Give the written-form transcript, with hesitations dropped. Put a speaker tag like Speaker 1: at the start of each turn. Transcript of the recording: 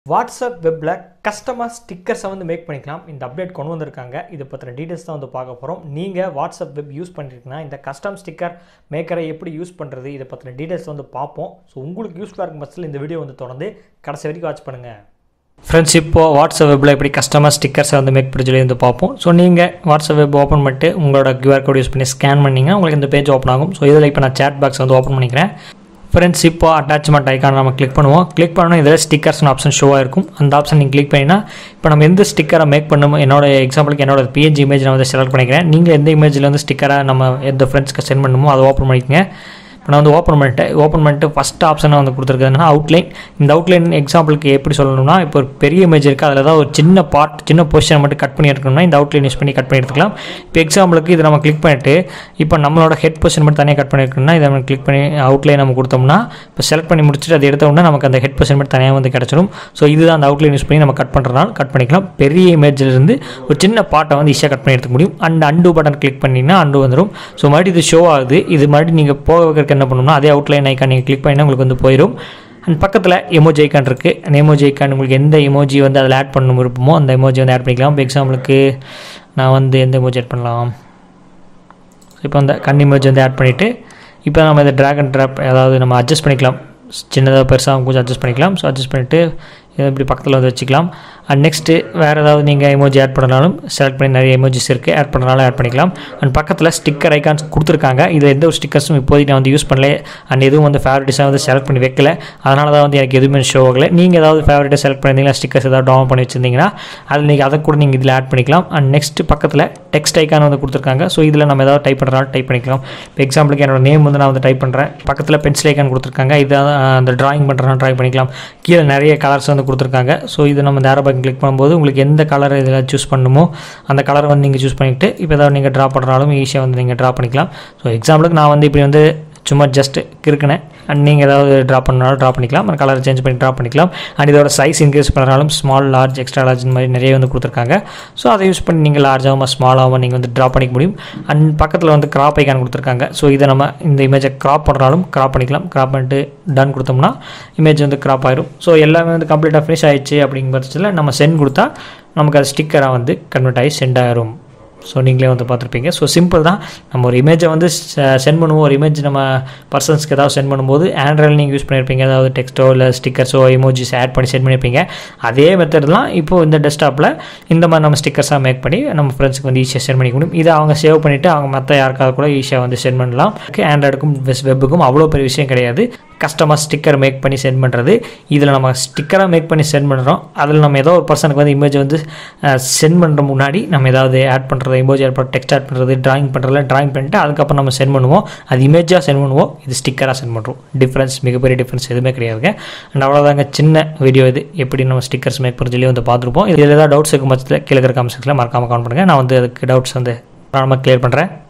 Speaker 1: WhatsApp webல customer ஸ்டிக்கர்ஸை வந்து make பண்ணிக்கலாம். இந்த அப்டேட் கொண்டு வந்திருக்காங்க. இதை பற்றின டீட்டெயில்ஸ் தான் வந்து பார்க்க போகிறோம். நீங்கள் வாட்ஸ்அப் வெப் யூஸ் பண்ணிருக்கீங்கன்னா இந்த கஸ்டம் ஸ்டிக்கர் மேக்கரை எப்படி யூஸ் பண்ணுறது, இதை பற்றின டீட்டெயில்ஸ் வந்து பார்ப்போம். ஸோ உங்களுக்கு யூஸ்ஃபுல்லாக இருக்கும் பட்சத்தில் இந்த வீடியோ வந்து தொடர்ந்து கடைசி வரைக்கும் வாட்ச் பண்ணுங்கள். ஃப்ரெண்ட்ஸ், இப்போது வாட்ஸ்அப் வெப்பில் எப்படி கஸ்டமர் ஸ்டிக்கர்ஸை வந்து மேக் பண்ணி சொல்லி வந்து பார்ப்போம். ஸோ நீங்கள் வாட்ஸ்அப் வெப் ஓப்பன் பண்ணிட்டு உங்களோட QR கோட் யூஸ் பண்ணி ஸ்கேன் பண்ணிங்கன்னா உங்களுக்கு இந்த பேஜ் ஓப்பன் ஆகும். ஸோ இதில் இப்போ நான் சேட் பாக்ஸ் வந்து ஓப்பன் பண்ணிக்கிறேன். ஃப்ரெண்ட்ஸ், இப்போ அட்டாச்மெண்ட் ஐக்கான நம்ம கிளிக் பண்ணுவோம். கிளிக் பண்ணணும், இதில் ஸ்டிக்கர்ஸ்னு ஆப்ஷன் ஷோவாக இருக்கும். அந்த ஆப்ஷன் நீங்கள் கிளிக் பண்ணினா இப்போ நம்ம எந்த ஸ்டிக்கரை மேக் பண்ணணும், என்னோட எக்ஸாம்பிளுக்கு என்னோட PNG இமேஜ் நான் வந்து செலக்ட் பண்ணிக்கிறேன். நீங்கள் எந்த இமேஜில் வந்து ஸ்டிக்கரை நம்ம எந்த ஃப்ரெண்ட்ஸ்க்கு சென்ட் பண்ணணுமோ அதை ஓப்பன் பண்ணிக்கங்க. இப்போ நான் வந்து ஓப்பன் பண்ணிட்டு ஃபஸ்ட் ஆப்ஷனை வந்து கொடுத்துருக்குதுன்னா அவுட்லைன். இந்த அவுட்லைன் எக்ஸாம்பிளுக்கு எப்படி சொல்லணும்னா, இப்போ ஒரு பெரிய இமேஜ் இருக்குது, அதில் தான் ஒரு சின்ன பொசிஷனை மட்டும் கட் பண்ணி எடுக்கணும்னா இந்த அவுட்லைன் யூஸ் பண்ணி கட் பண்ணி எடுத்துக்கலாம். இப்போ எக்ஸாம்பிளுக்கு இதை நம்ம கிளிக் பண்ணிவிட்டு இப்போ நம்மளோட ஹெட் பொசிஷன் மட்டும் தனியாக கட் பண்ணி எடுக்கணும்னா இதை நம்ம கிளிக் பண்ணி அவுட்லைன் நம்ம கொடுத்தோம்னா இப்போ செலக்ட் பண்ணி முடிச்சுட்டு அதை எடுத்தோம்னா நமக்கு அந்த ஹெட் பொசிஷன் மட்டும் தனியாக வந்து கிடச்சிடும். ஸோ இதுதான் அந்த அவுட்லைன் யூஸ் பண்ணி நம்ம கட் பண்ணுறதுனால கட் பண்ணிக்கலாம். பெரிய இமேஜிலிருந்து ஒரு சின்ன பார்ட்டை வந்து ஈஸியாக கட் பண்ணி எடுத்துக்க முடியும். அண்டு பட்டன் கிளிக் பண்ணிங்கன்னா அண்டு வந்துடும். ஸோ மறுபடியும் இது ஷோ ஆகுது. இது மறுபடியும் நீங்கள் போக வைக்கிறதுக்கு என்ன பண்ணணும்னா அதே அவுட்லைன் ஐக்கான் நீங்கள் கிளிக் பண்ணினா உங்களுக்கு வந்து போயிடும். அண்ட் பக்கத்தில் எமோஜி ஐக்கான் இருக்குது. அந்த எமோஜி ஐக்கான் உங்களுக்கு எந்த எமோஜி வந்து அதில் ஆட் பண்ணணும் விருப்பமோ அந்த எமோஜி வந்து ஆட் பண்ணிக்கலாம். இப்போ எக்ஸாம்பிளுக்கு நான் வந்து எந்த எமோஜி ஆட் பண்ணலாம், இப்போ அந்த கண் எமோஜி வந்து ஆட் பண்ணிவிட்டு இப்போ நம்ம இதை ட்ராக் அண்ட் ட்ராப் அதாவது நம்ம அட்ஜஸ்ட் பண்ணிக்கலாம். சின்னதாக பெருசாக கொஞ்சம் அட்ஜஸ்ட் பண்ணிக்கலாம். ஸோ அட்ஜஸ்ட் பண்ணிவிட்டு இதை இப்படி பக்கத்தில் வந்து வச்சுக்கலாம். அண்ட் நெக்ஸ்ட்டு வேறு ஏதாவது நீங்கள் எமோஜி ஆட் பண்ணாலும் செலக்ட் பண்ணி நிறைய எமோஜிஸ் இருக்குது, ஆட் பண்ணுறனால ஆட் பண்ணிக்கலாம். அண்ட் பக்கத்தில் ஸ்டிக்கர் ஐக்கான்ஸ் கொடுத்துருக்காங்க. இதில் எந்த ஒரு ஸ்டிக்கர்ஸும் இப்போதைக்கு நான் வந்து யூஸ் பண்ணல. அண்ட் எதுவும் வந்து ஃபேவரட்டிஸாக வந்து செலக்ட் பண்ணி வைக்கல. அதனால தான் வந்து எனக்கு எதுவுமே ஷோ ஆகலை. நீங்கள் ஏதாவது ஃபேவரட்டாக செலக்ட் பண்ணியிருந்தீங்கன்னா ஸ்டிக்கர்ஸ் ஏதாவது டவுன்லோட் பண்ணி வச்சுருந்தீங்கன்னா அதில் நீங்கள் அதை கூட நீங்கள் இதில் ஆட் பண்ணிக்கலாம். அண்ட் நெக்ஸ்ட்டு பக்கத்தில் டெக்ஸ்ட் ஐக்கான் வந்து கொடுத்துருக்காங்க. ஸோ இதில் நம்ம ஏதாவது டைப் பண்ணுறனால டைப் பண்ணிக்கலாம். இப்போ எக்ஸாம்பிளுக்கு என்னோட நேம் வந்து நான் வந்து டைப் பண்ணுறேன். பக்கத்தில் பென்சில் ஐக்கான் கொடுத்துருக்காங்க. இதை அந்த ட்ராயிங் பண்ணுறனால ட்ராயிங் பண்ணிக்கலாம். கீழே நிறைய கலர்ஸ் வந்து கொடுத்துருக்காங்க. ஸோ இது நம்ம இந்த ஆரோ பட்டன் கிளிக் பண்ணும்போது உங்களுக்கு எந்த கலர் இதில் சூஸ் பண்ணணுமோ அந்த கலரை வந்து நீங்கள் சூஸ் பண்ணிவிட்டு இப்போ ஏதாவது நீங்கள் ட்ரா பண்ணுறாலும் ஈஸியாக வந்து நீங்கள் ட்ரா பண்ணிக்கலாம். ஸோ எக்ஸாம்பிளுக்கு நான் வந்து இப்படி வந்து சும்மா ஜஸ்ட் கிறுக்கினேன். அண்ட் நீங்கள் ஏதாவது ட்ரா பண்ணாலும் ட்ரா பண்ணிக்கலாம். அந்த கலர் சேஞ்ச் பண்ணி ட்ரா பண்ணிக்கலாம். அண்ட் இதோட சைஸ் இன்க்ரீஸ் பண்ணுறாலும் ஸ்மால், லார்ஜ், எக்ஸ்ட்ரா லார்ஜ் இந்த மாதிரி நிறைய வந்து கொடுத்துருக்காங்க. ஸோ அதை யூஸ் பண்ணி நீங்கள் லார்ஜாகவும் ஸ்மாலாகவும் நீங்கள் வந்து ட்ரா பண்ணிக்க முடியும். அண்ட் பக்கத்தில் வந்து கிராப் ஐக்கான் கொடுத்துருக்காங்க. ஸோ இதை நம்ம இந்த இமேஜை கிராப் பண்ணுறாலும் கிராப் பண்ணிக்கலாம். கிராப் பண்ணிட்டு டன் கொடுத்தோம்னா இமேஜ் வந்து கிராப் ஆயிடும். ஸோ எல்லாமே வந்து கம்ப்ளீட்டாக ஃபினிஷ் ஆயிடுச்சு அப்படிங்கிற பட்சத்தில் நம்ம சென்ட் கொடுத்தா நமக்கு அது ஸ்டிக்கராக வந்து கன்வெர்ட் ஆகி சென்ட் ஆயிரும். ஸோ நீங்களே வந்து பார்த்துருப்பீங்க. ஸோ சிம்பிள் தான். நம்ம ஒரு இமேஜை வந்து சென்ட் பண்ணுவோம். ஒரு இமேஜ் நம்ம பர்சன்ஸ்க்கு ஏதாவது சென்ட் பண்ணும்போது ஆண்ட்ராய்டில் நீங்கள் யூஸ் பண்ணியிருப்பீங்க. அதாவது டெக்ஸ்ட்டோ இல்லை ஸ்டிக்கர்ஸோ எமோஜிஸ் ஆட் பண்ணி சென்ட் பண்ணியிருப்பீங்க. அதே மெத்தட் தான் இப்போது இந்த டெஸ்க்டாப்பில் இந்த மாதிரி நம்ம ஸ்டிக்கர்ஸாக மேக் பண்ணி நம்ம ஃப்ரெண்ட்ஸுக்கு வந்து ஈஸியாக சென்ட் பண்ணிக்க முடியும். இதை அவங்க சேவ் பண்ணிவிட்டு அவங்க மற்ற யாருக்காவது கூட ஈஸியாக வந்து சென்ட் பண்ணலாம். ஆண்ட்ராய்டுக்கும் வெப்புக்கும் அவ்வளோ பெரிய விஷயம் கிடையாது. கஸ்டமர் ஸ்டிக்கர் மேக் பண்ணி சென்ட் பண்ணுறது. இதில் நம்ம ஸ்டிக்கராக மேக் பண்ணி சென்ட் பண்ணுறோம். அதில் நம்ம ஏதோ ஒரு பர்சனுக்கு வந்து இமேஜ் வந்து சென்ட் பண்ணுற முன்னாடி நம்ம ஏதாவது ஆட் பண்ணுறது, இமோஜி ஆட் பண்ணுறது, டெக்ஸ்ட் ஆட் பண்ணுறது, ட்ராயிங் பண்ணுறதுல ட்ராயிங் பண்ணிட்டு அதுக்கப்புறம் நம்ம சென்ட் பண்ணுவோம். அது இமேஜாக சென்ட் பண்ணுவோம், இது ஸ்டிக்கராக சென்ட் பண்ணுறோம். டிஃப்ரென்ஸ், மிகப்பெரிய டிஃப்ரென்ஸ் எதுவுமே கிடையாதுங்க. அண்ட் அவ்வளோதாங்க, சின்ன வீடியோ இது. எப்படி நம்ம ஸ்டிக்கர்ஸ் மேக் பண்ண சொல்லி வந்து பார்த்துருப்போம். இதில் ஏதாவது டவுட்ஸ் இருக்கும் பட்சத்தில் கீழே இருக்கிற கமெண்ட் செக்ஷனில் மறக்காமல் கமெண்ட் பண்ணுங்கள். நான் வந்து அதுக்கு டவுட்ஸ் வந்து நம்ம கிளியர் பண்ணுறேன்.